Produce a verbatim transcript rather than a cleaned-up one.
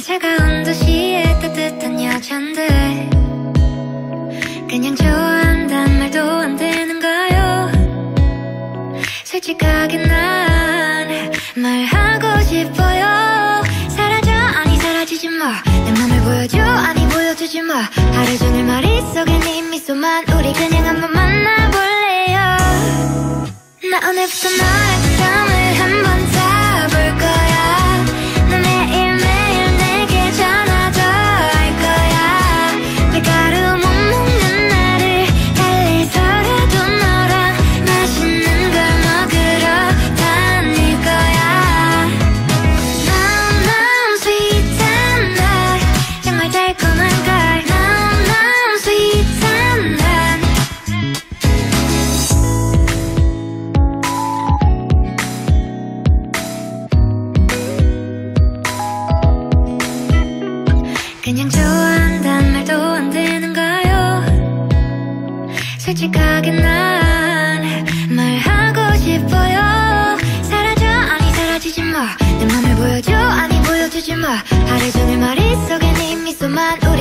차가운 도시의 따뜻한 여잔데 그냥 좋아한단 말도 안 되는가요? 솔직하게 난 말하고 싶어요. 사라져 아니 사라지지 마. 내 맘을 보여줘 아니 보여주지 마. 하루 종일 머릿속에 네 미소만. 우리 그냥 한번 만나볼래요. 나 오늘부터 너랑 잠을 한번 자볼 거야. 너 매일매일 내게 전화도 할 거야. 밀가루 못 먹는 나를 달래서라도 너랑 맛있는 걸 먹으러 다닐 거야. Nom nom sweet and hot. 정말 달콤한 걸. Nom nom sweet and hot. 그냥 좋아한단 말도 안 되는가요? 솔직하게 난 말하고 싶어요. 사라져 아니 사라지지 마. 내 맘을 보여줘 아니 보여주지 마. 하루 종일 머릿속에 네 미소만.